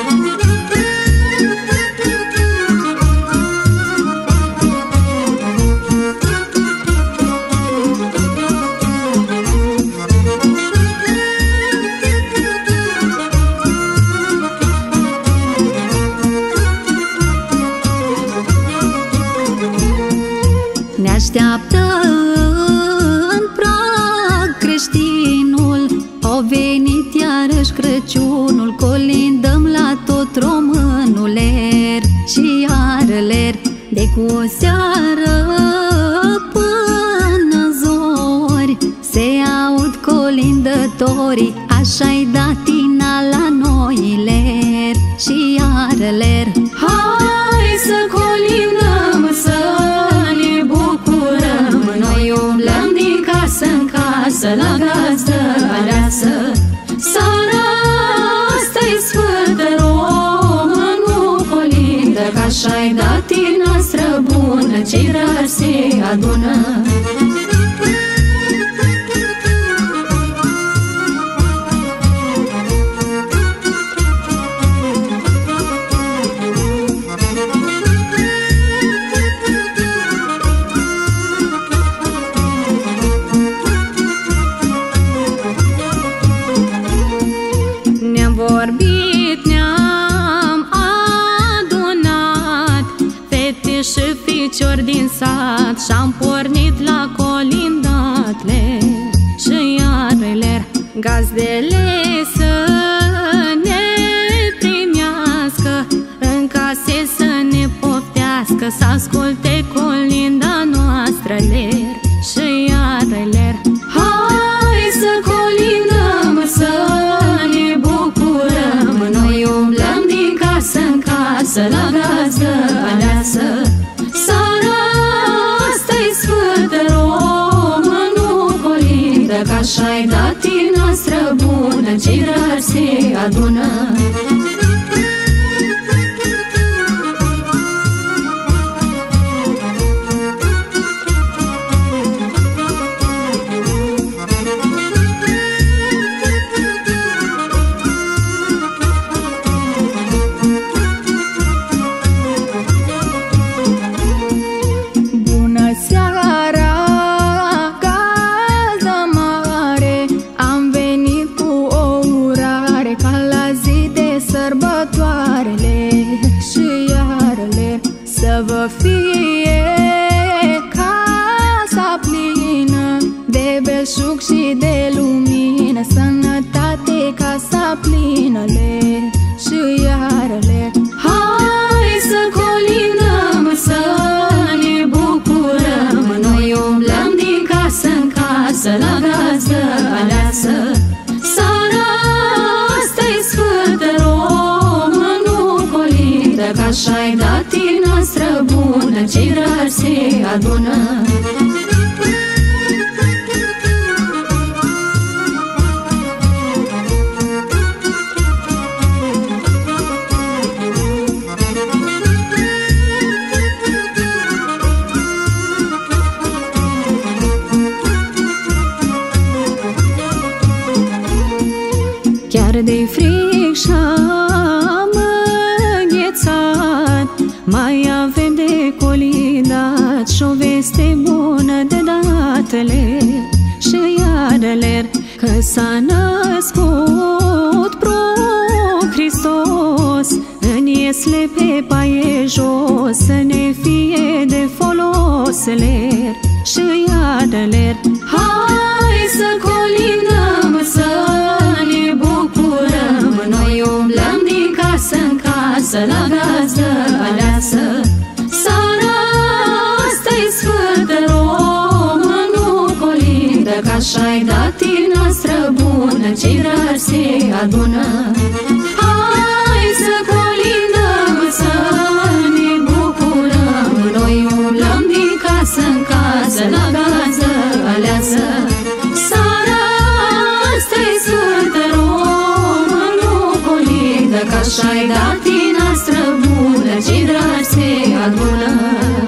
Ne așteaptă în prag creștinul, au venit iarăși Crăciunul, colindăm la tot românul ler și iară ler, de cu seară până zori se aud colindătorii, așa-i datina la noi ler și iară ler. Hai să colindăm, să ne bucurăm, noi umblăm din casă în casă la gazdă aleasă. Seara asta-i sfântă, românul colindă, că așa-i datina noastră bună, cei dragi se adună. Vorbit, ne-am adunat, fete și ficiori din sat, și-am pornit la colindat ler și iară ler. Gazdele să ne primească, în case să ne poftească, să asculte colinda noastră ler și iară ler. Hai să colindăm, să ne bucurăm, noi umblăm din casă în casă la gazdă aleasă. Seara asta-i sfântă, românul colindă, că așa-i datina noastră bună, cei dragi se adună. Să vă fie casa plină de belșug și de lumină, sănătate casa plină ler și iară ler. Hai să colindăm, să ne bucurăm, noi umblăm din casă în casă la gazdă aleasă. Seara asta-i sfântă, românul colindă, că așa-i datina noastră bună, cei dragi se adună. Chiar de-i frig și-am înghețat, mai avem de colindat și o veste bună de datele și iară ler, că s-a născut Pro Hristos în iesle pe paie jos, să ne fie de folos ler și iară ler. Hai să colindăm, să ne bucurăm, noi umblăm din casă în casă la gazdă aleasă. Seara asta-i sfântă, românul colindă, că așa-i datina noastră bună, cei dragi se adună. Hai să colindăm, să ne bucurăm, noi umblăm din casă în casă la gazdă aleasă. Seara asta-i sfântă, românul colindă, că așa-i datina noastră bună, cei dragi se adună.